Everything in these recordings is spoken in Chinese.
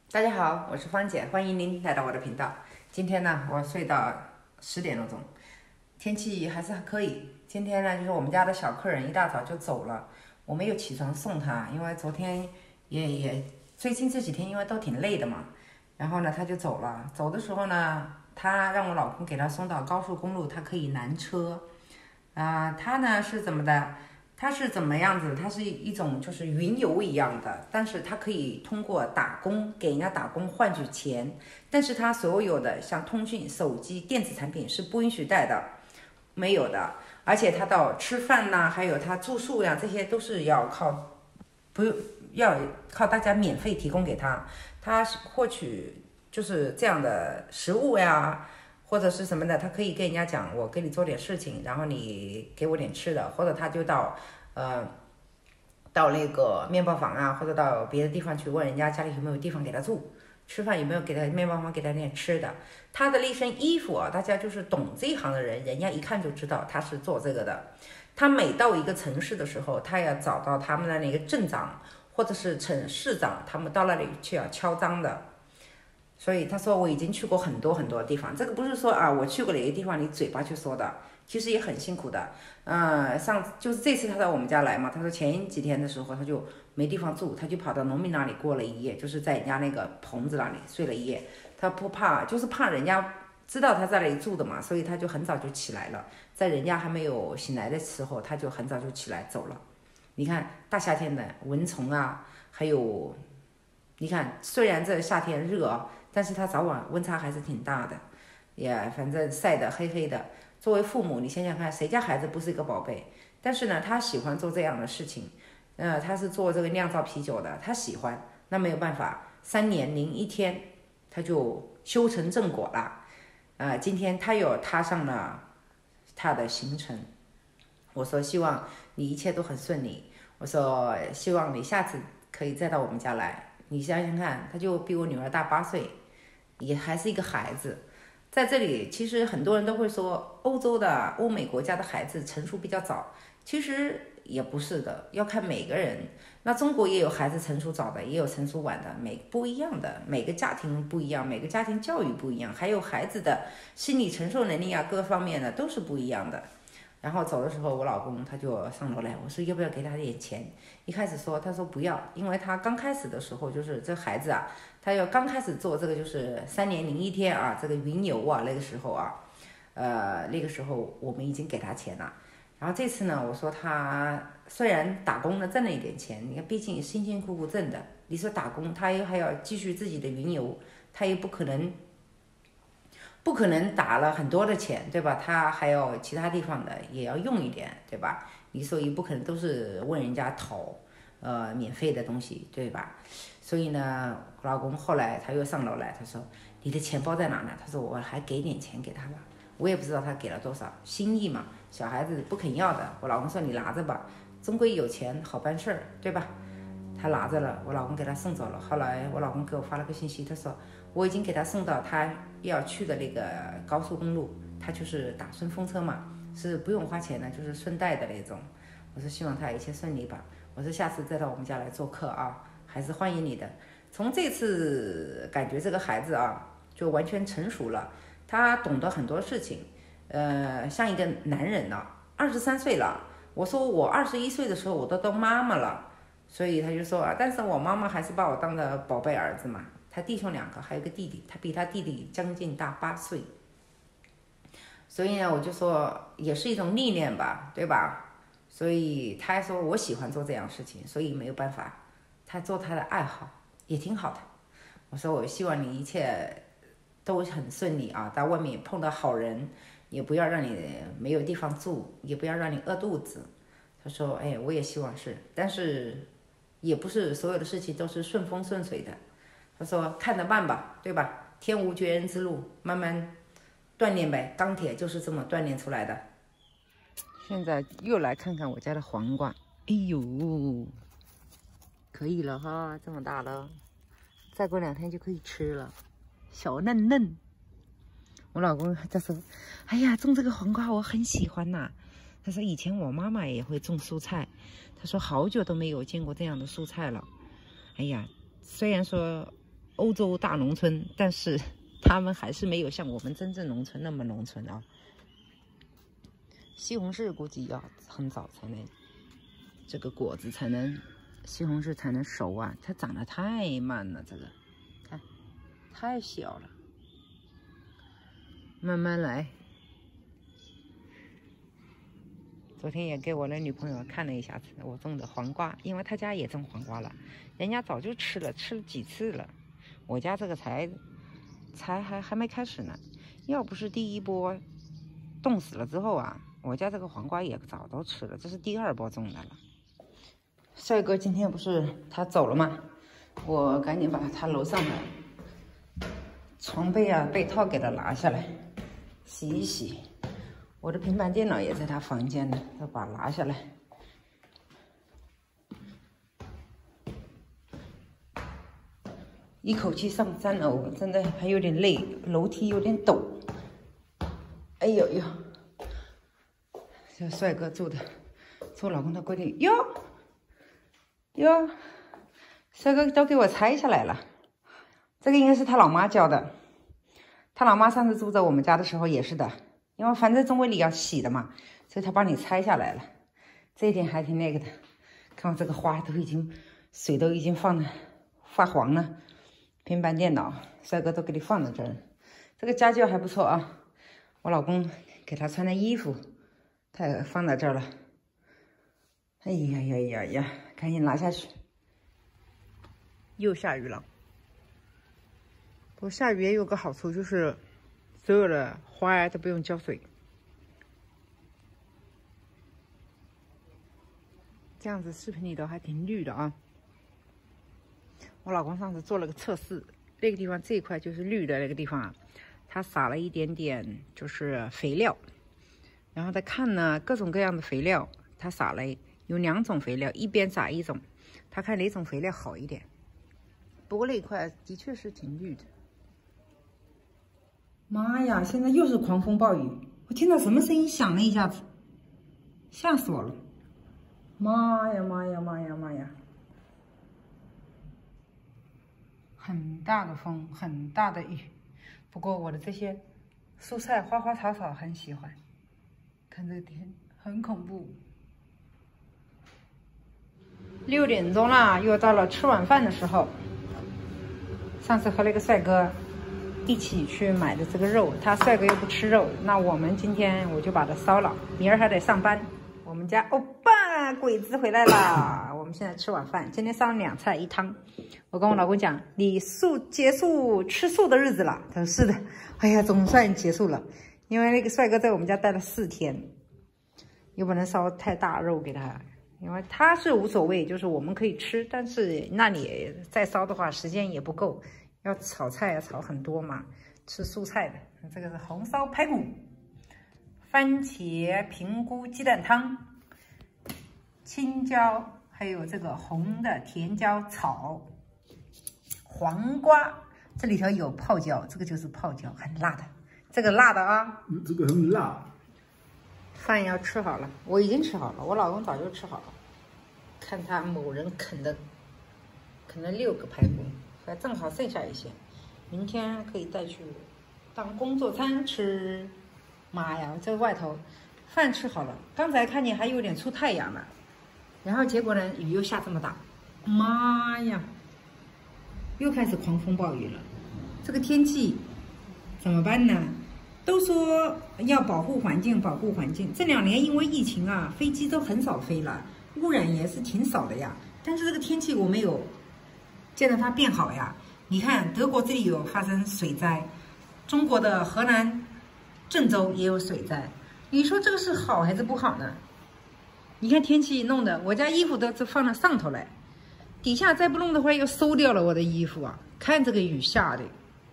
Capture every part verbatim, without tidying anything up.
大家好，我是芳姐，欢迎您来到我的频道。今天呢，我睡到十点多钟，天气还是还可以。今天呢，就是我们家的小客人一大早就走了，我没有起床送他，因为昨天也也最近这几天因为都挺累的嘛，然后呢他就走了。走的时候呢，他让我老公给他送到高速公路，他可以拦车。啊、他呢是怎么的？它是怎么样子？它是一种就是云游一样的，但是它可以通过打工给人家打工换取钱，但是它所有的像通讯、手机、电子产品是不允许带的，没有的。而且他到吃饭呐、还有他住宿呀、这些都是要靠不用要靠大家免费提供给他，他获取就是这样的食物呀。或者是什么的，他可以跟人家讲，我给你做点事情，然后你给我点吃的，或者他就到，呃，到那个面包房啊，或者到别的地方去问人家家里有没有地方给他住，吃饭有没有给他面包房给他点吃的。他的那身衣服啊，大家就是懂这一行的人，人家一看就知道他是做这个的。他每到一个城市的时候，他要找到他们的那个镇长或者是城市长，他们到那里去要敲章的。所以他说我已经去过很多很多地方，这个不是说啊我去过哪个地方你嘴巴去说的，其实也很辛苦的。嗯、呃，上就是这次他到我们家来嘛，他说前几天的时候他就没地方住，他就跑到农民那里过了一夜，就是在人家那个棚子那里睡了一夜。他不怕，就是怕人家知道他在那里住的嘛，所以他就很早就起来了，在人家还没有醒来的时候，他就很早就起来走了。你看大夏天的蚊虫啊，还有你看虽然这夏天热啊。但是他早晚温差还是挺大的，也反正晒得黑黑的。作为父母，你想想看，谁家孩子不是一个宝贝？但是呢，他喜欢做这样的事情，呃，他是做这个酿造啤酒的，他喜欢，那没有办法，三年零一天他就修成正果了。呃，今天他又踏上了他的行程。我说希望你一切都很顺利，我说希望你下次可以再到我们家来。你想想看，他就比我女儿大八岁。也还是一个孩子，在这里其实很多人都会说欧洲的欧美国家的孩子成熟比较早，其实也不是的，要看每个人。那中国也有孩子成熟早的，也有成熟晚的，每不一样的，每个家庭不一样，每个家庭教育不一样，还有孩子的心理承受能力啊，各方面的都是不一样的。然后走的时候，我老公他就上楼来，我说要不要给他点钱？一开始说，他说不要，因为他刚开始的时候就是这孩子啊，他要刚开始做这个就是三年零一天啊，这个云游啊，那个时候啊，呃，那个时候我们已经给他钱了。然后这次呢，我说他虽然打工呢挣了一点钱，你看毕竟辛辛苦苦挣的，你说打工他又还要继续自己的云游，他也不可能。不可能打了很多的钱，对吧？他还有其他地方的也要用一点，对吧？你说也不可能都是问人家讨，呃，免费的东西，对吧？所以呢，我老公后来他又上楼来，他说：“你的钱包在哪呢？”他说：“我还给点钱给他吧。”我也不知道他给了多少，心意嘛，小孩子不肯要的。我老公说：“你拿着吧，终归有钱好办事儿，对吧？”他拿着了，我老公给他送走了。后来我老公给我发了个信息，他说我已经给他送到他要去的那个高速公路，他就是打顺风车嘛，是不用花钱的，就是顺带的那种。我说希望他一切顺利吧。我说下次再到我们家来做客啊，还是欢迎你的。从这次感觉这个孩子啊，就完全成熟了，他懂得很多事情，呃，像一个男人了，二十三岁了。我说我二十一岁的时候我都当妈妈了。所以他就说啊，但是我妈妈还是把我当的宝贝儿子嘛。他弟兄两个，还有个弟弟，他比他弟弟将近大八岁。所以呢，我就说也是一种历练吧，对吧？所以他还说我喜欢做这样的事情，所以没有办法，他做他的爱好也挺好的。我说我希望你一切都很顺利啊，到外面碰到好人，也不要让你没有地方住，也不要让你饿肚子。他说，哎，我也希望是，但是。也不是所有的事情都是顺风顺水的，他说看着办吧，对吧？天无绝人之路，慢慢锻炼呗。钢铁就是这么锻炼出来的。现在又来看看我家的黄瓜，哎呦，可以了哈，这么大了，再过两天就可以吃了，小嫩嫩。我老公他说，哎呀，种这个黄瓜我很喜欢呐、啊。他说以前我妈妈也会种蔬菜，他说好久都没有见过这样的蔬菜了。哎呀，虽然说欧洲大农村，但是他们还是没有像我们真正农村那么农村啊。西红柿估计要很早才能，这个果子才能，西红柿才能熟啊，它长得太慢了，这个看太小了，慢慢来。昨天也给我的女朋友看了一下子我种的黄瓜，因为她家也种黄瓜了，人家早就吃了，吃了几次了。我家这个才才还还没开始呢，要不是第一波冻死了之后啊，我家这个黄瓜也早都吃了，这是第二波种的了。帅哥今天不是他走了吗？我赶紧把他楼上的床被啊被套给他拿下来，洗一洗。我的平板电脑也在他房间呢，要把它拿下来。一口气上三楼，真的还有点累，楼梯有点陡。哎呦呦，这帅哥住的，做老公的规定哟哟，帅哥都给我拆下来了。这个应该是他老妈教的，他老妈上次住在我们家的时候也是的。因为反正中围里要洗的嘛，所以他帮你拆下来了，这一点还挺那个的。看我这个花都已经水都已经放的发黄了，平板电脑帅哥都给你放在这儿，这个家教还不错啊。我老公给他穿的衣服，他也放在这儿了。哎呀呀呀呀，赶紧拿下去。又下雨了，不过下雨也有个好处就是。所有的花呀都不用浇水，这样子视频里头还挺绿的啊。我老公上次做了个测试，那个地方这一块就是绿的那个地方啊，他撒了一点点就是肥料，然后他看呢各种各样的肥料，他撒了有两种肥料，一边撒一种，他看哪种肥料好一点。不过那一块的确是挺绿的。妈呀！现在又是狂风暴雨，我听到什么声音响了一下子，吓死我了！妈呀妈呀妈呀妈呀！很大的风，很大的雨。不过我的这些蔬菜、花花草草很喜欢。看这个天，很恐怖。六点钟了，又到了吃晚饭的时候。上次和那个帅哥一起去买的这个肉，他帅哥又不吃肉，那我们今天我就把它烧了，明儿还得上班。我们家欧巴鬼子回来了，我们现在吃晚饭，今天烧了两菜一汤。我跟我老公讲，你素结束吃素的日子了，他说是的。哎呀，总算结束了，因为那个帅哥在我们家待了四天，又不能烧太大肉给他，因为他是无所谓，就是我们可以吃，但是那里再烧的话时间也不够。要炒菜要炒很多嘛，吃蔬菜的。这个是红烧排骨、番茄平菇鸡蛋汤、青椒，还有这个红的甜椒炒黄瓜，这里头有泡椒，这个就是泡椒，很辣的，这个辣的啊， 嗯，这个很辣。 饭要吃好了，我已经吃好了，我老公早就吃好了。看他某人啃的，啃了六个排骨。还正好剩下一些，明天可以带去当工作餐吃。妈呀，这外头饭吃好了，刚才看见还有点出太阳了，然后结果呢，雨又下这么大，妈呀，又开始狂风暴雨了。这个天气怎么办呢？都说要保护环境，保护环境。这两年因为疫情啊，飞机都很少飞了，污染也是挺少的呀。但是这个天气我没有见到它变好呀！你看德国这里有发生水灾，中国的河南郑州也有水灾，你说这个是好还是不好呢？你看天气弄的，我家衣服都是放到上头来，底下再不弄的话又馊掉了我的衣服啊！看这个雨下的，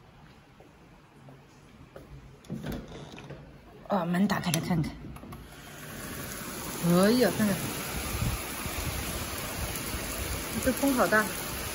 啊，门打开来看看，哎呀，看看，这风好大。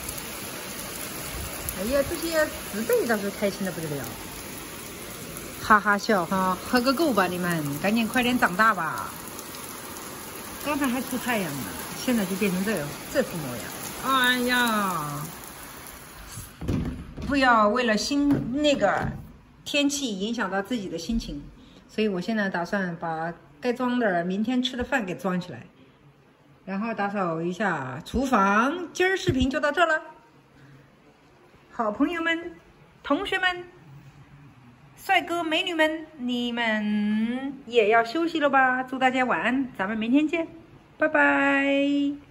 哎呀，这些植被倒是开心的不得了，哈哈笑哈，喝个够吧你们，赶紧快点长大吧。刚才还出太阳呢，现在就变成这这副模样。哎呀， 不要为了心那个天气影响到自己的心情，所以我现在打算把该装的明天吃的饭给装起来，然后打扫一下厨房。今儿视频就到这了，好朋友们、同学们、帅哥美女们，你们也要休息了吧？祝大家晚安，咱们明天见，拜拜。